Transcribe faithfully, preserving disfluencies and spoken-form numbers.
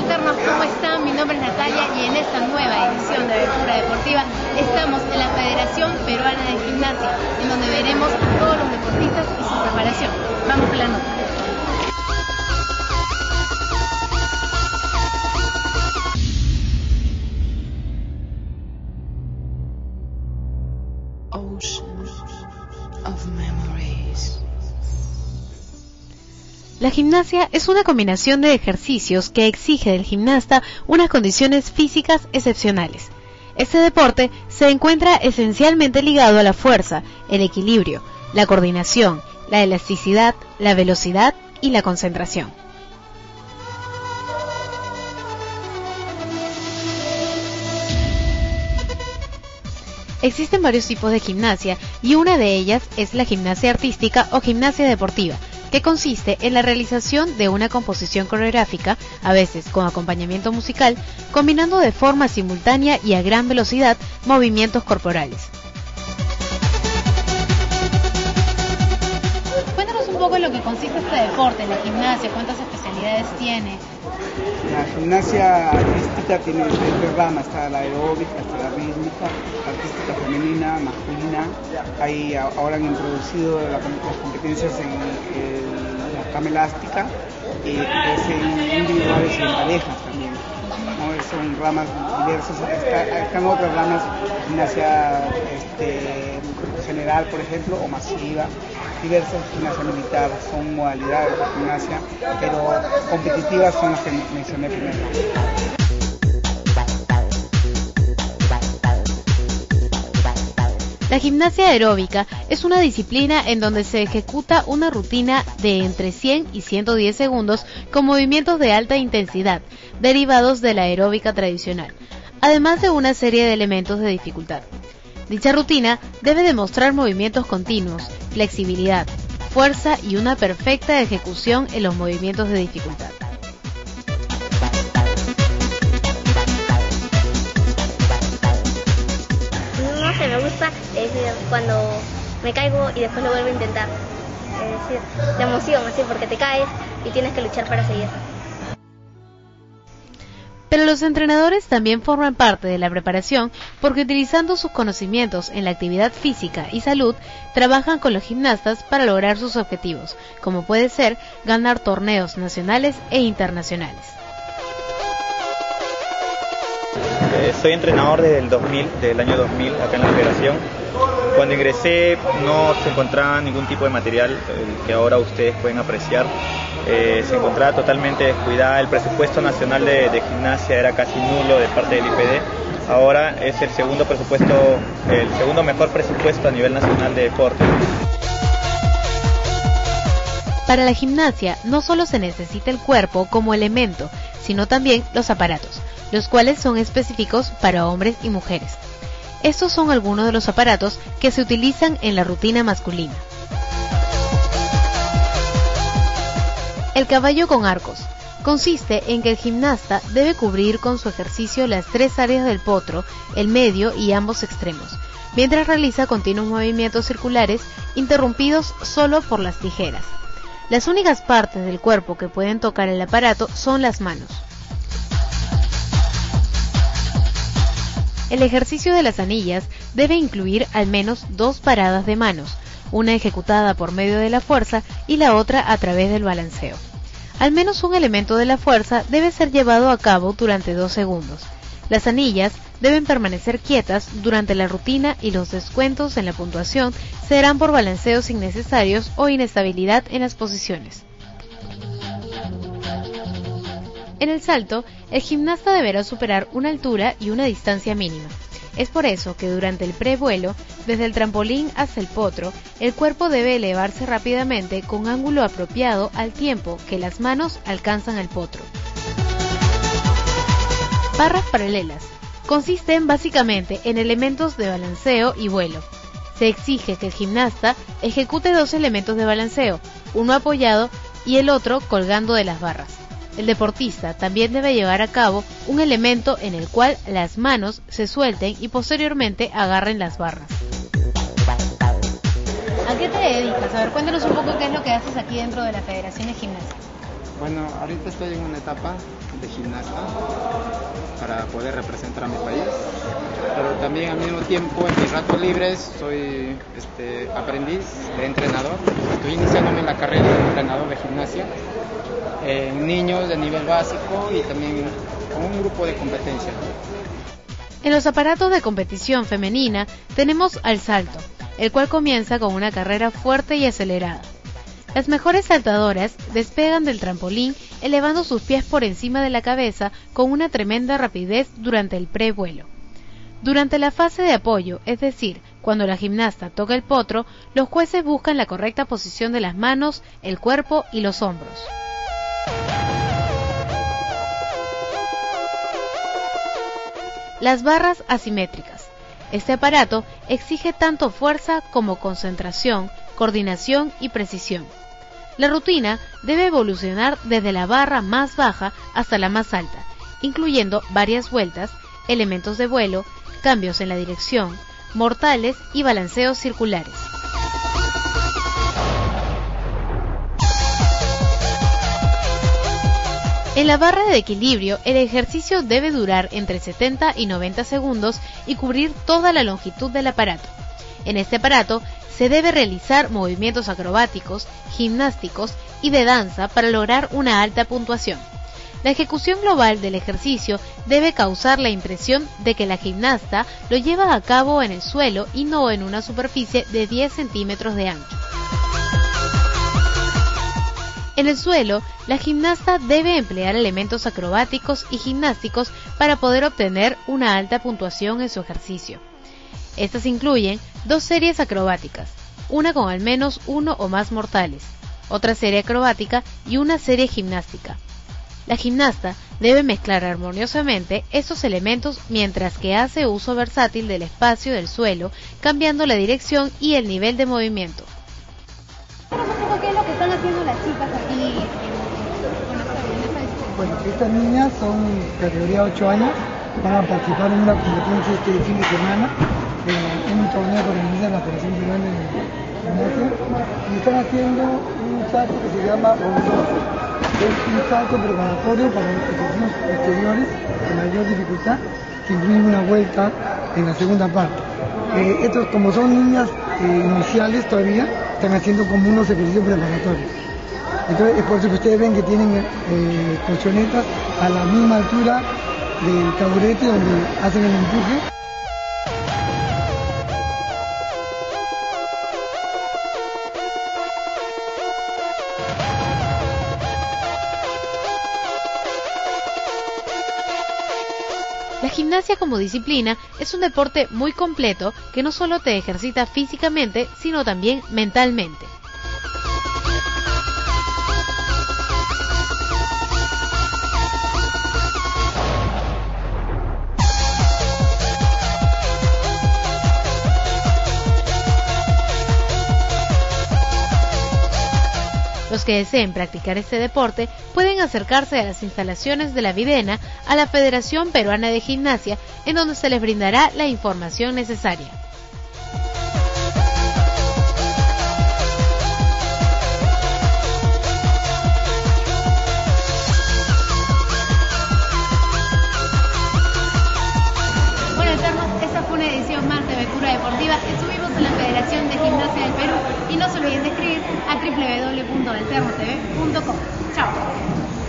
subalternos? ¿Cómo están? Mi nombre es Natalia y en esta nueva edición de Aventura Deportiva estamos en la Federación Peruana de Gimnasia, en donde veremos a todos los deportistas y su preparación. Vamos con la nota. La gimnasia es una combinación de ejercicios que exige del gimnasta unas condiciones físicas excepcionales. Este deporte se encuentra esencialmente ligado a la fuerza, el equilibrio, la coordinación, la elasticidad, la velocidad y la concentración. Existen varios tipos de gimnasia y una de ellas es la gimnasia artística o gimnasia deportiva, que consiste en la realización de una composición coreográfica, a veces con acompañamiento musical, combinando de forma simultánea y a gran velocidad movimientos corporales. Cuéntanos un poco en lo que consiste este deporte, la gimnasia, cuántas especialidades tiene. La gimnasia artística tiene tres ramas, está la aeróbica, está la rítmica, la artística femenina, masculina. Hay, ahora han introducido la, las competencias en, en la cama elástica, y pues en individuales y en parejas también, ¿no? Son ramas diversas. Está, están otras ramas, gimnasia este, general, por ejemplo, o masiva. Diversas, gimnasia militar, son modalidades de gimnasia, pero competitivas son las que mencioné primero. La gimnasia aeróbica es una disciplina en donde se ejecuta una rutina de entre cien y ciento diez segundos con movimientos de alta intensidad, derivados de la aeróbica tradicional, además de una serie de elementos de dificultad. Dicha rutina debe demostrar movimientos continuos, flexibilidad, fuerza y una perfecta ejecución en los movimientos de dificultad. No sé, me gusta es cuando me caigo y después lo vuelvo a intentar. Es decir, la emoción, así, porque te caes y tienes que luchar para seguir. Pero los entrenadores también forman parte de la preparación porque utilizando sus conocimientos en la actividad física y salud, trabajan con los gimnastas para lograr sus objetivos, como puede ser ganar torneos nacionales e internacionales. Eh, soy entrenador desde el dos mil, del año dos mil, acá en la federación. Cuando ingresé no se encontraba ningún tipo de material el que ahora ustedes pueden apreciar. Eh, se encontraba totalmente descuidada, el presupuesto nacional de, de gimnasia era casi nulo de parte del I P D. Ahora es el segundo presupuesto, el segundo mejor presupuesto a nivel nacional de deporte. Para la gimnasia no solo se necesita el cuerpo como elemento, sino también los aparatos, los cuales son específicos para hombres y mujeres. Estos son algunos de los aparatos que se utilizan en la rutina masculina. El caballo con arcos. Consiste en que el gimnasta debe cubrir con su ejercicio las tres áreas del potro, el medio y ambos extremos, mientras realiza continuos movimientos circulares interrumpidos solo por las tijeras. Las únicas partes del cuerpo que pueden tocar el aparato son las manos. El ejercicio de las anillas debe incluir al menos dos paradas de manos, una ejecutada por medio de la fuerza y la otra a través del balanceo. Al menos un elemento de la fuerza debe ser llevado a cabo durante dos segundos. Las anillas deben permanecer quietas durante la rutina y los descuentos en la puntuación serán por balanceos innecesarios o inestabilidad en las posiciones. En el salto, el gimnasta deberá superar una altura y una distancia mínima. Es por eso que durante el prevuelo, desde el trampolín hasta el potro, el cuerpo debe elevarse rápidamente con ángulo apropiado al tiempo que las manos alcanzan el potro. Barras paralelas. Consisten básicamente en elementos de balanceo y vuelo. Se exige que el gimnasta ejecute dos elementos de balanceo, uno apoyado y el otro colgando de las barras. El deportista también debe llevar a cabo un elemento en el cual las manos se suelten y posteriormente agarren las barras. ¿A qué te dedicas? A ver, cuéntanos un poco qué es lo que haces aquí dentro de la Federación de Gimnasia. Bueno, ahorita estoy en una etapa de gimnasta para poder representar a mi país, pero también al mismo tiempo en mis ratos libres soy este, aprendiz de entrenador. Estoy iniciándome en la carrera de entrenador de gimnasia en niños de nivel básico y también con un grupo de competencia. En los aparatos de competición femenina tenemos al salto, el cual comienza con una carrera fuerte y acelerada. Las mejores saltadoras despegan del trampolín elevando sus pies por encima de la cabeza con una tremenda rapidez durante el prevuelo. Durante la fase de apoyo, es decir, cuando la gimnasta toca el potro, los jueces buscan la correcta posición de las manos, el cuerpo y los hombros. Las barras asimétricas. Este aparato exige tanto fuerza como concentración, coordinación y precisión. La rutina debe evolucionar desde la barra más baja hasta la más alta, incluyendo varias vueltas, elementos de vuelo, cambios en la dirección, mortales y balanceos circulares. En la barra de equilibrio, el ejercicio debe durar entre setenta y noventa segundos y cubrir toda la longitud del aparato. En este aparato se debe realizar movimientos acrobáticos, gimnásticos y de danza para lograr una alta puntuación. La ejecución global del ejercicio debe causar la impresión de que la gimnasta lo lleva a cabo en el suelo y no en una superficie de diez centímetros de ancho. En el suelo, la gimnasta debe emplear elementos acrobáticos y gimnásticos para poder obtener una alta puntuación en su ejercicio. Estas incluyen dos series acrobáticas, una con al menos uno o más mortales, otra serie acrobática y una serie gimnástica. La gimnasta debe mezclar armoniosamente estos elementos mientras que hace uso versátil del espacio del suelo, cambiando la dirección y el nivel de movimiento. ¿Qué es lo que están haciendo las chicas aquí con esta belleza? Bueno, estas niñas son categoría ocho años, van a participar en una competencia este fin de semana en un torneo que organiza la Federación Peruana de Gimnasia y están haciendo un salto que se llama Rondón. Es un salto preparatorio para los ejercicios posteriores de mayor dificultad que incluye una vuelta en la segunda parte. Eh, estos, como son niñas eh, iniciales todavía, están haciendo como unos ejercicios preparatorios. Entonces es por eso que ustedes ven que tienen eh, colchonetas a la misma altura del taburete donde hacen el empuje. La gimnasia como disciplina es un deporte muy completo que no solo te ejercita físicamente, sino también mentalmente. Los que deseen practicar este deporte pueden acercarse a las instalaciones de la Videna, a la Federación Peruana de Gimnasia, en donde se les brindará la información necesaria. Bueno, Eternos, esta fue una edición más de Becura Deportiva. Estuvimos en la Federación de Gimnasia del Perú y no se olviden de escribir a doble u doble u doble u punto belterno t v punto com. Chao.